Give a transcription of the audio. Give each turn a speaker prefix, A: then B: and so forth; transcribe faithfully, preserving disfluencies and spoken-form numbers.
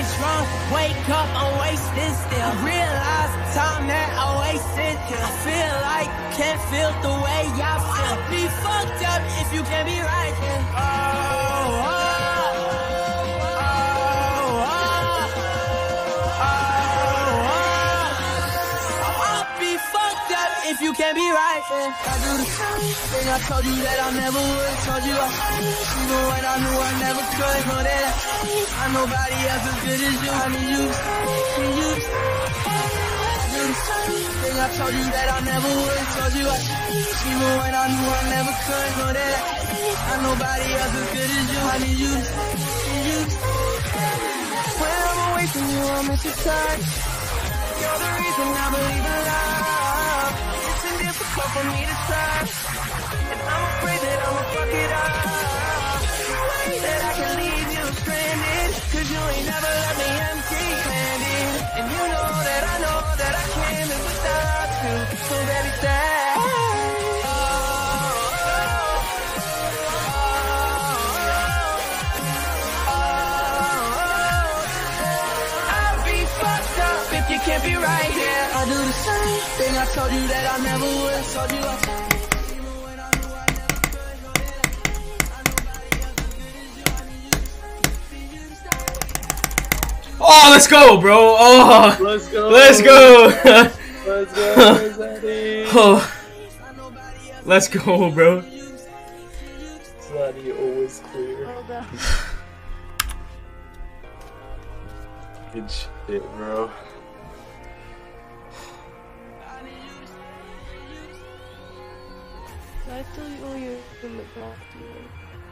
A: get drunk, wake up, I'm wasted still. I realize the time that I wasted here. I feel like can't feel the way y'all feel. I'll be fucked up if you can't be right here. Oh, oh, oh, oh, oh, oh. I'll be fucked up if you can't be right here. I do the same thing I told you that I never would. Told you I even when I knew I never could. Know that I, I'm nobody else as good as you. I need you, need you. I do the same thing I told you that I never would. Told you I even when I knew I never could. Know that I'm nobody else as good as you. I need you, need you. When I'm away from you, I miss your touch. You're the reason I believe in love. It's been difficult for me to trust, and I'm afraid that I'ma fuck it up. That I can leave you stranded, cause you ain't never let me empty-handed. And you know that I know that I can't live without you. So baby, stay. You can't be right here. I do the same thing I told you that I never would. Told you I even when I knew I never could. Know that I nobody else as good as you. I need you to stay.
B: Oh, let's go, bro. Oh,
C: let's go.
B: Let's go.
C: Let's go, Xanii.
B: Oh, let's go, bro.
C: Xanii always clear. Good shit, bro.
D: I still owe you in the back, dude.